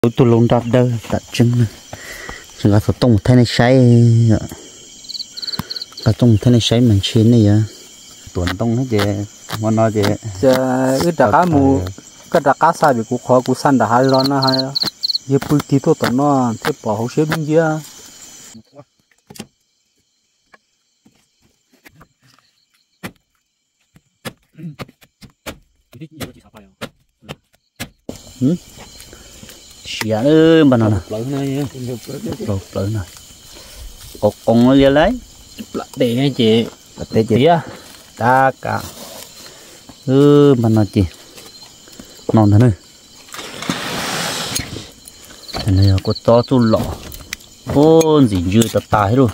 tôi luôn đặt đâu đặt chân rồi phải tung thay này sấy cả tung thay này sấy mình chín này à tuần tung hết vậy mà nói vậy giờ cái đặc cá mù cái đặc cá sai bị cú khó cú săn đã hai lon nó hai giờ bự tí thôi tận nó thế bỏ hậu xếp luôn chứ xỉa ơi mà nó lợn này cột con nó lấy để anh chị để chị ta cả mà nó chị non thế này có to tu lọ ôn gì dư ta tài luôn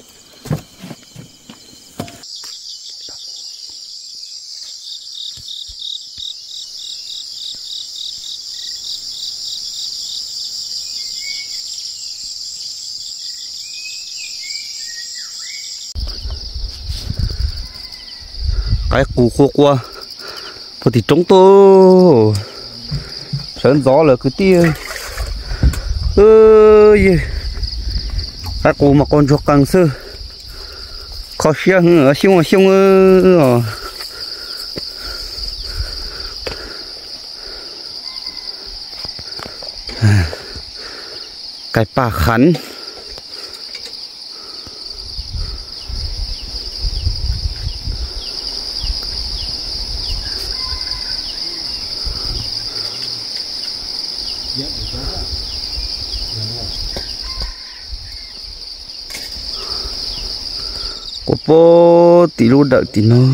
cái củ khô qua thì trống tô sớm gió là cứ tia ơi cái củ mà con chuột càng sơ khó xiang ở xiông cái bà khắn có bố tí lúc đợi tí nó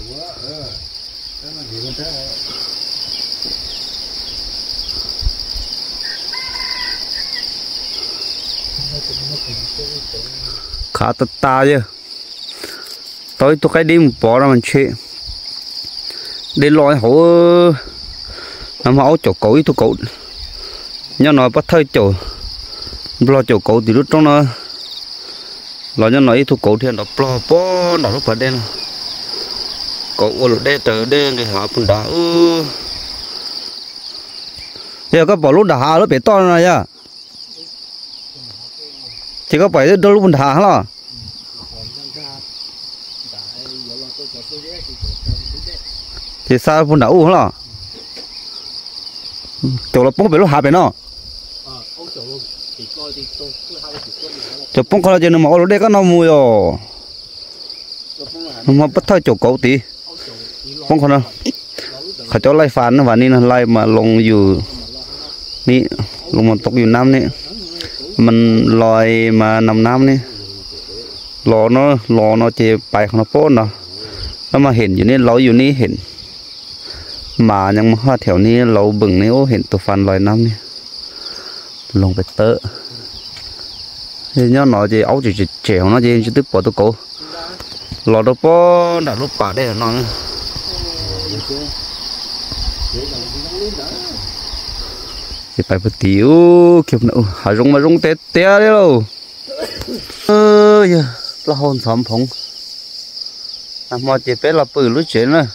khá tật ta chứ tôi cái đêm bỏ ra mình chơi để lòi hổ nằm áo chỗ cối tôi cột nhớ nói bắt thay chỗ lo chỗ cột thì lúc trong nó lo nhớ nói tôi cột thì nó lo bó nó lúc phải đen cột ở đây từ đây người họ cũng đã giờ có bỏ lúc đã nó bị to này à chỉ có phải đâu lúc mình thả hả thì sao phun đậu hả chỗ là bông bị lúc hạ bị nó chỗ bông coi là chuyện mà ở đây có nó mùi rồi mà bắt thôi chỗ cậu tí bông con nàoเขาchỗ lai phán và nên là lai mà lồngอยู่นี่ลงมันตกอยู่น้ำนี่มันลอยมานำน้ำนี่รอเนาะเจไปของโป้นเนาะแล้วมาเห็นอยู่นี่เราอยู่นี่เห็นหมายังมาแถวนี้เราบึ่งนี่โอ้เห็นตัวฟันลอยน้ำนี่ลงไปเตอะnhớ nói gì áo chỉ chèo nó gì chỉ tiếp bỏ tôi cổ lò đâu có đã lúc bà đây là nó thì phải bật tiểu kiểu nữa hà rung mà rung té té đấy đâu là hồn sắm phồng mà chỉ biết là bự lúc chuyện nữa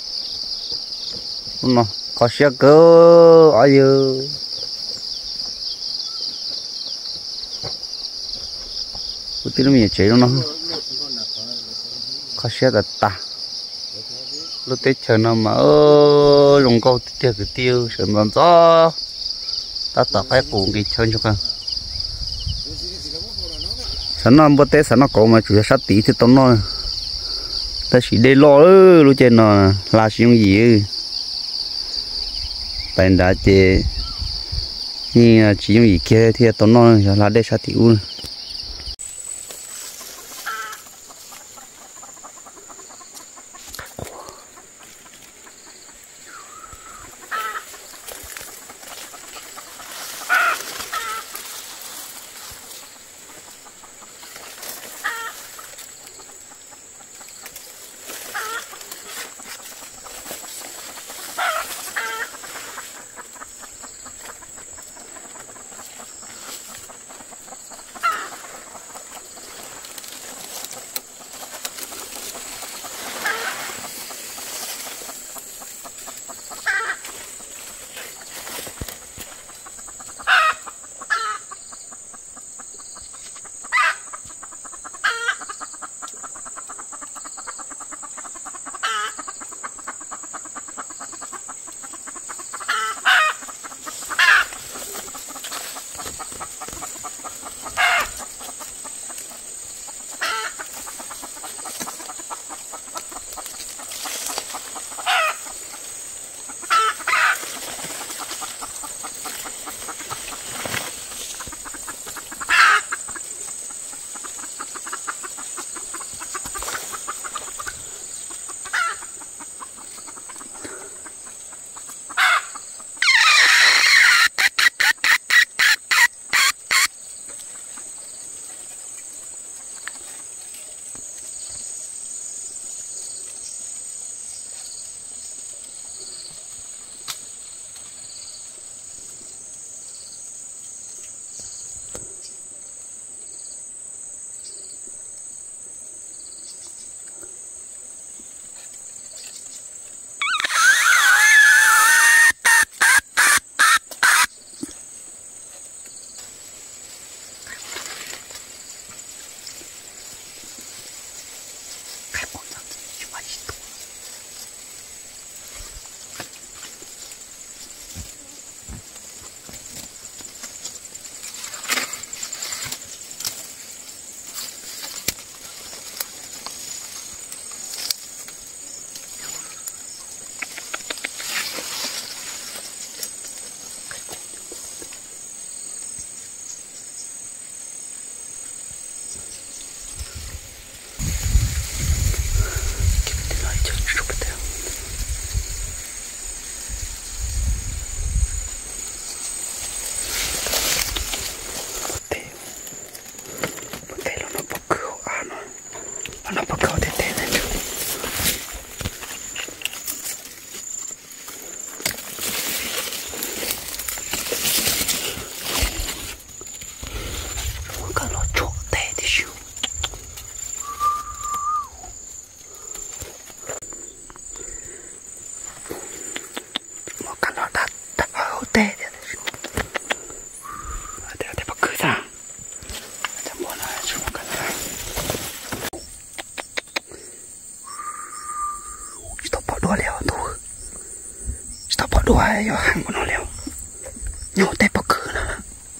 nó có xe cơ ai giờ cái tiếng mình chế nó có xe đặt ta lúc tết chờ nó mà dùng câu tiêu cái tiêu sớm làm gió ta tập cái cuồng cái chơi cho con sáng nó bữa tết sáng nó có mà chủ sát tí thì tao nói ta chỉ để lo lúc trên nó là chuyện gì tại đã chế như chỉ những gì kia thì tao nói là để sát tí u đùa yo hàng của nó liều nhổ tay bọc cửa nè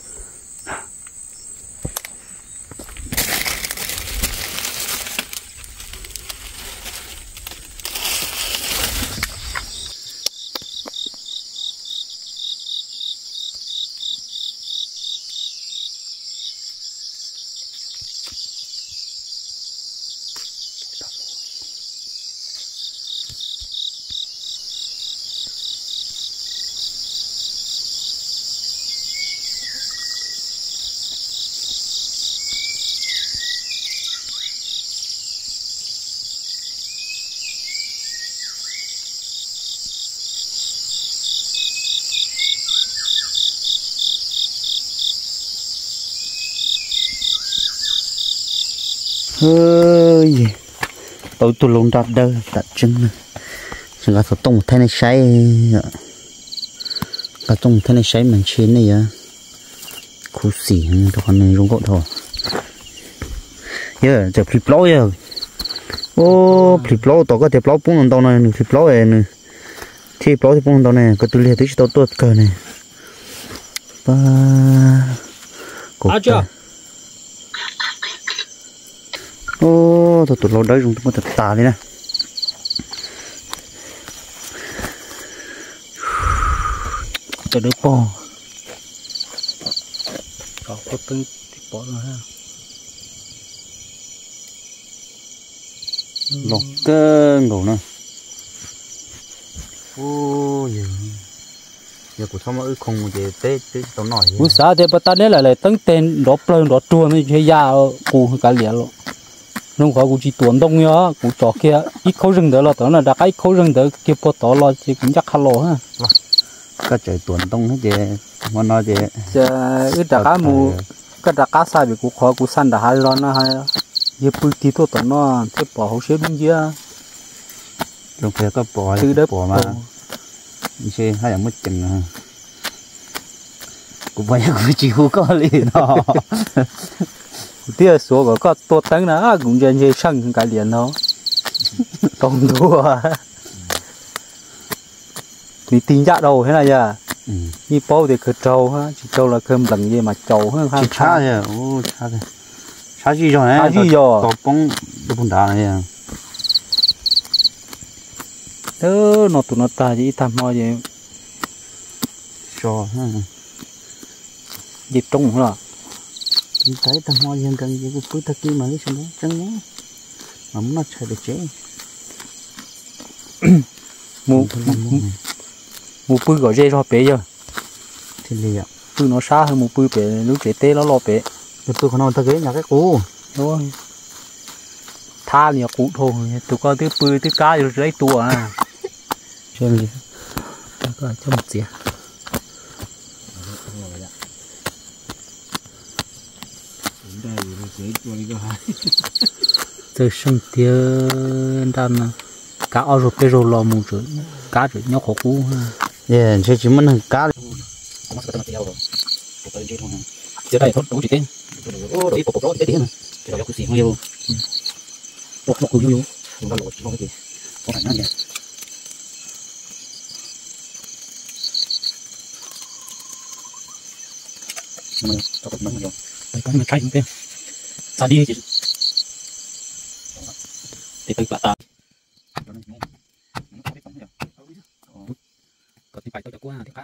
ơi tôi luôn đặt đâu đặt chân chúng ta phải tung thế này sấy cả tung thế này sấy mình chín này á khu xỉ cho con này rung gỗ thôi giờ giờ flip ló giờ ô flip ló tao có thể ló bung lần tao này flip ló này thì ló thì bung lần tao này cái tôi liệt tới tao tuột cờ này ba chưa ô tụi lô đấy dùng một thật tà đi nè cho đứa bò có từng bò rồi ha lột cơn đồ nè ô giờ của sao mà không về tết tao nói cú xã thì bắt ta đấy là tăng tên đó plei đó chua mới chơi ya cú cả liền luôn nông khó cú chỉ tuần đông nhá cú chó kia ít khâu rừng đó là tao là đã cái khâu rừng đó kia bỏ tao là chỉ cũng chắc khá lỗ ha cái trời tuần đông hết vậy mà nói vậy giờ ít đã cá mù cái đã cá sai bị cú khó cú săn đã hai lon nó hai giờ bự tí thôi tao nó thế bỏ hậu xếp bên kia lúc kia có bỏ mà chơi hai mất chừng cũng vậy cũng chịu có liền đó tia số có tốt tánh nữa cũng dân chơi sân cái liền đó không đua thì tính giá đầu thế này giờ như bao thì cứ trâu ha chỉ trâu là cơm lần gì mà trâu hơn ha cha rồi ô cha rồi cha gì rồi cha gì rồi tao bông đá này à đó nó tụi nó ta chỉ tham ho gì cho ha dịp trông rồi thấy tao mua dân cần gì cũng cứ thật mà lấy xong đó chân nhé mà muốn nó chơi được chế mua bự gọi dây lo bể giờ thì liệu bự nó xa hơn mua bự bể lúc chế tê nó lo bể thì tôi còn nói ta ghế nhà cái cũ thôi tha nhiều cũ thôi tụi con thứ bự thứ cá rồi lấy tua à xem gì có cho một gì từ sinh tiền đàn cá ở rồi bây giờ lo mua rồi cá rồi nhóc khó cú ha yeah chỉ muốn cá giờ đây thôi đủ chỉ tiền ô đi bộ cái tiền cái đó cứ xỉn nhiều bộ cứ nhiều nó lột nó cái có phải nó nhỉ mà cho nó nhiều đây có một cái tiền sao đi chị thì tôi bắt ta có thì phải tôi cho qua thì cá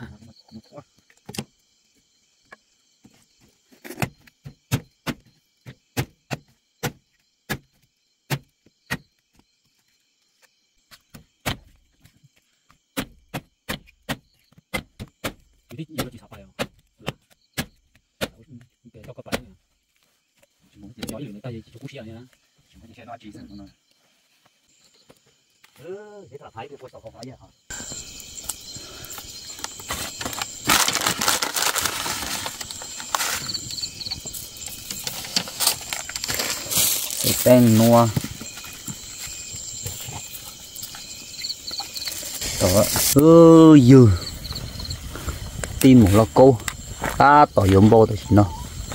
đi nhiều chỉ sao phải không để cho các bạn muốn chỉ nói người ta chỉ chú xia nha chúng ta sẽ nói chỉ rằng nó thế là thấy cái cuộc sống không phải vậy hả tên nua đó dư tìm một lọ cô ta tỏi yếm bò thì nó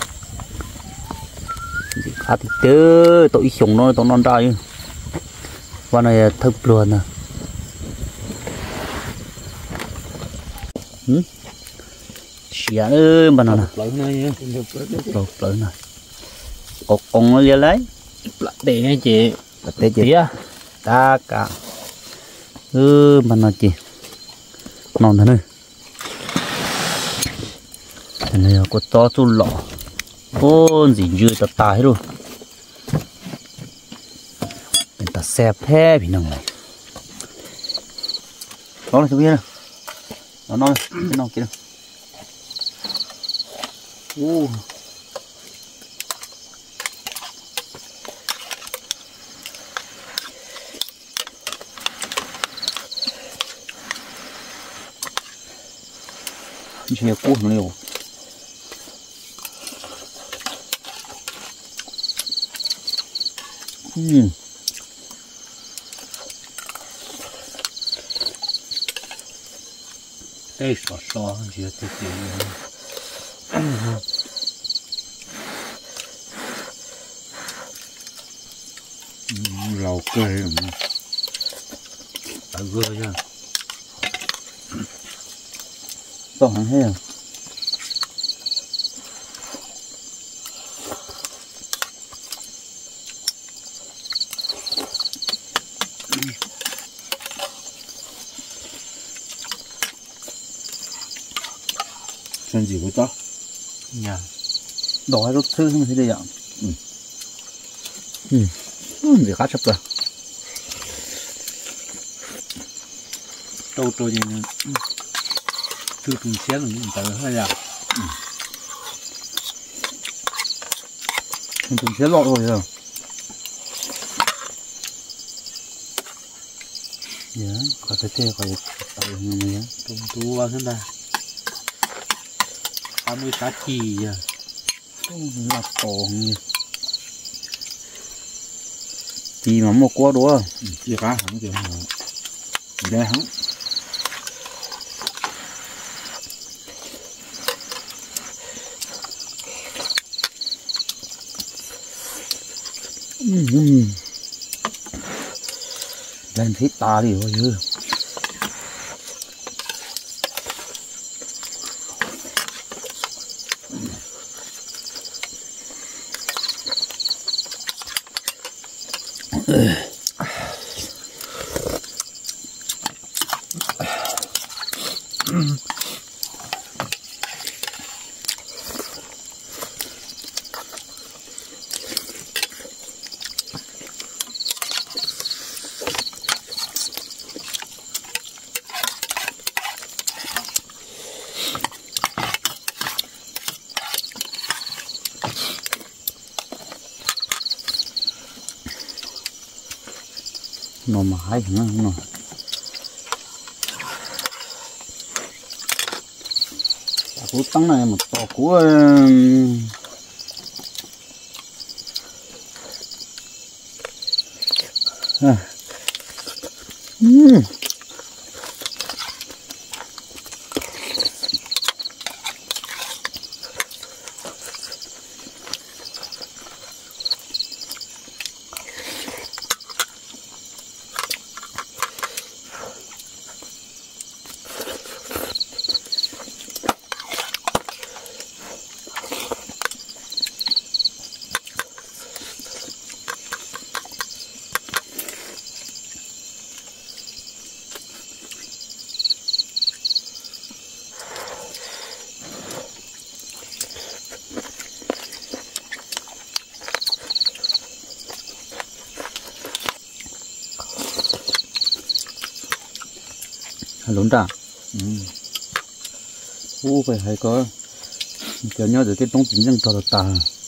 cá thì tớ tội sùng nó tao non trai và này thấp luôn nè xỉa ơi mà nó nè lớn này lớn này con nó lấy để nghe chị để chị ta cả mà nó chị non thế này thế này có to chú lọ ôn gì dưa ta tài luôn người ta xẹp thế bị nồng này đó là sao biết nào nó non cái non kia đâu chia cua nó liều đây sò chia từ từ lẩu cây ở gơ nha to hẳn hết rồi chân gì với to nhà đói rất thứ không thấy đây ạ việc cá sắp rồi đâu tôi nhìn chưa từng xé được những tờ hay là mình cũng xé lọt rồi rồi dạ có thể chơi có thể tạo người nhé tôm tú vào thế này 30 cá chì à là tổ như chỉ mà một quả đũa chia cá hẳn chứ đây hẳn lên thấy ta đi rồi chứ nó mà hay hả nó cú tăng này một to cú lớn ta phải hay có kéo nhau từ cái tông tính răng to ta